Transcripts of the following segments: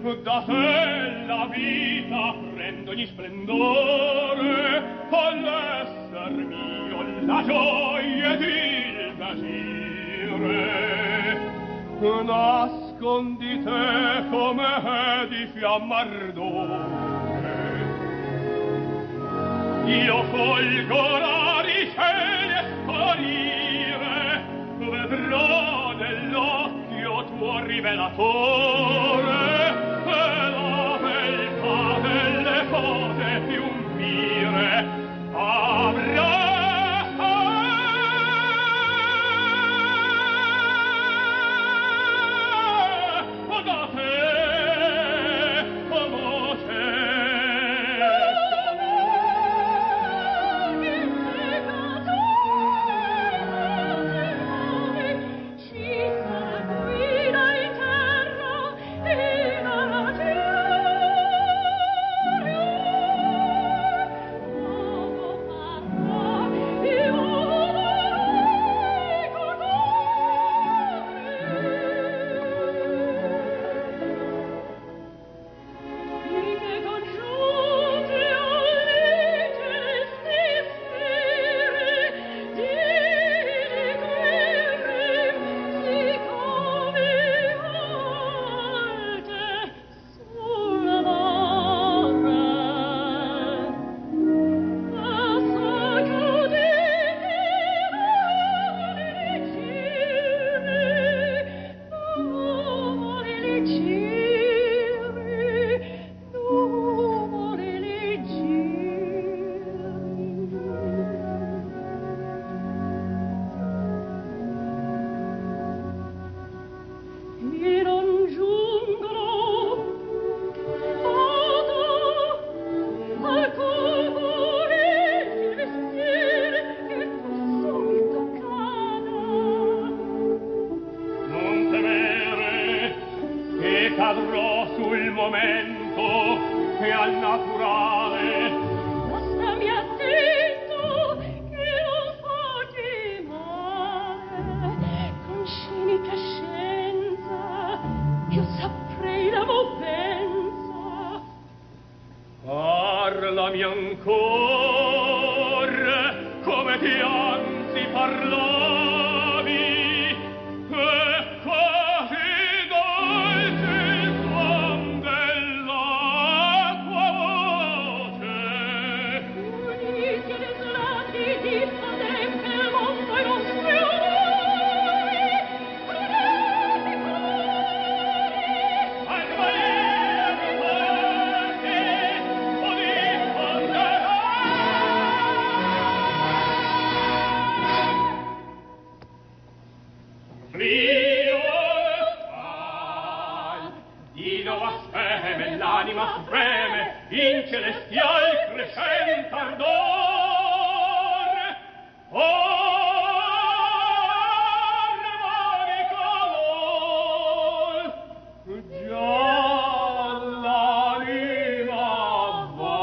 da te la vita prendo ogni splendore, all'esser mio la gioia ed il piacere. Nascondi te come di fiammardore, io folgorari cieli sparire, vedrò nell'occhio tuo rivelatore e la beltà delle cose più mire avrà. Da te, voce cadrò sul momento e al naturale. Bastami attento che non faggi male, con cinica scienza io saprei la movenza. Parlami ancor come ti anzi parlavi, e così dolce il suon della tua voce. Uniti ed esulati diffonderete il mondo ai nostri onori, pregate cuori, al Maria di Forte, o diffonderà. Rio di nuova speme l'anima freme in celestial crescent ardor. Armonico vol, già l'anima va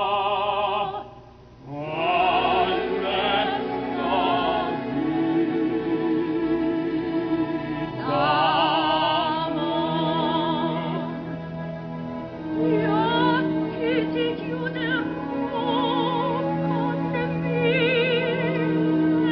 gli occhi ti chiuderò con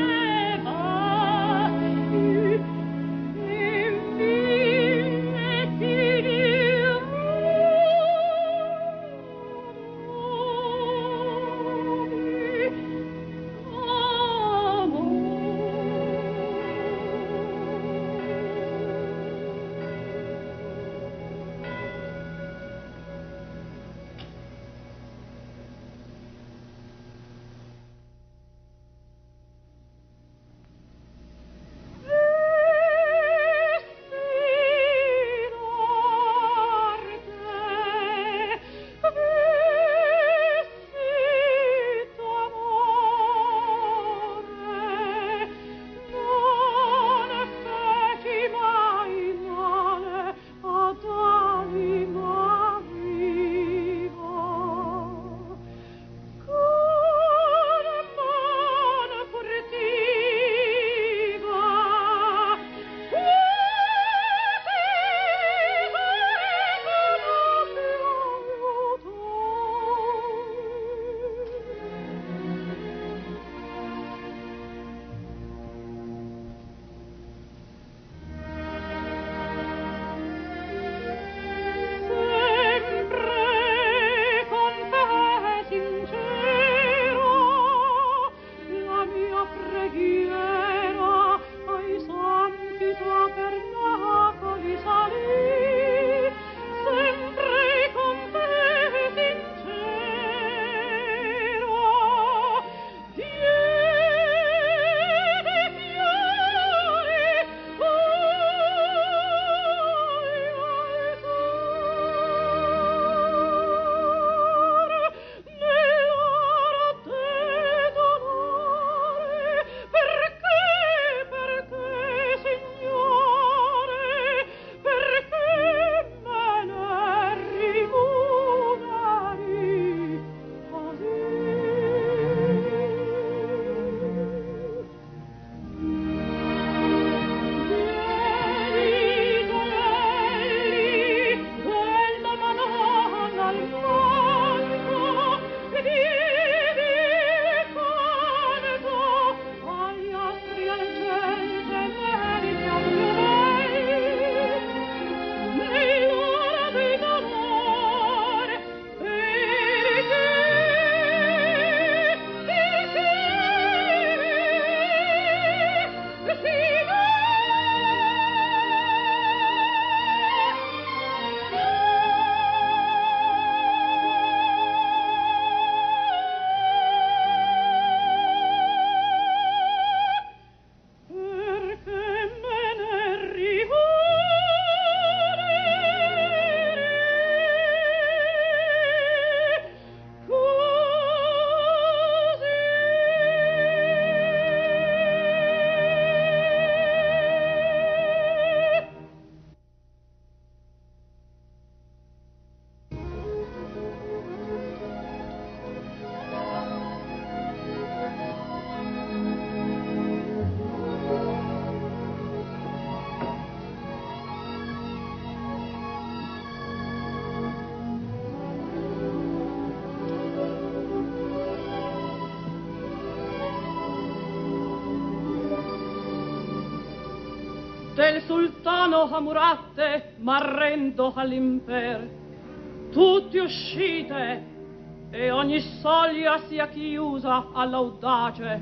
sultano Amuratte, m'arrendo all'imper. Tutti uscite, e ogni soglia sia chiusa all'audace.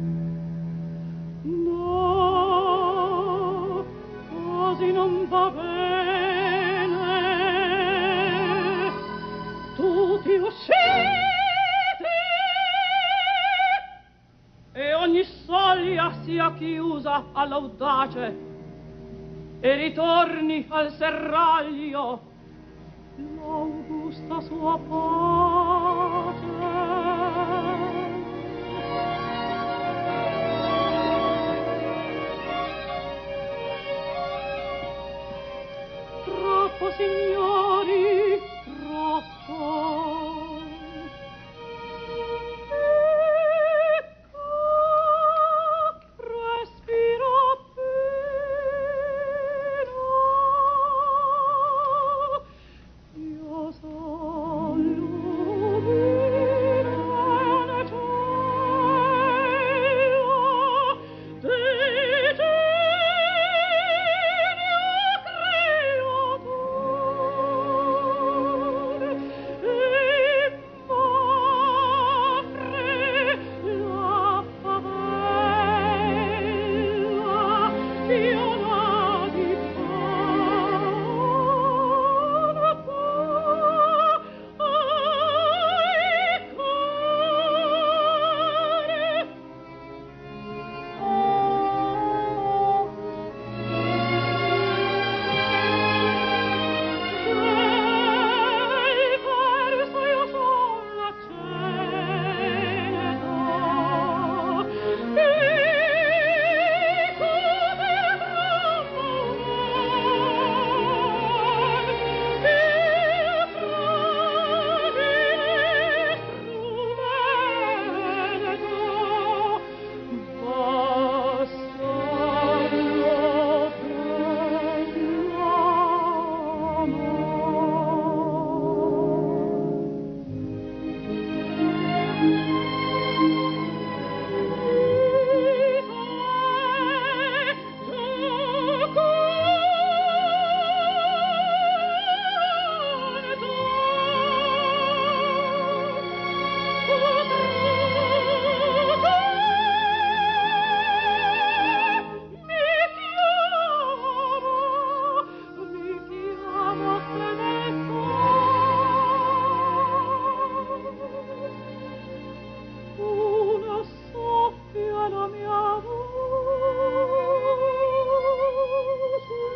No, così non va bene. Tutti uscite, e ogni soglia sia chiusa all'audace, e ritorni al serraglio l'augusta sua pace. Troppo, signori, troppo.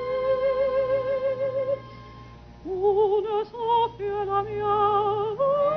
Una soffia la mia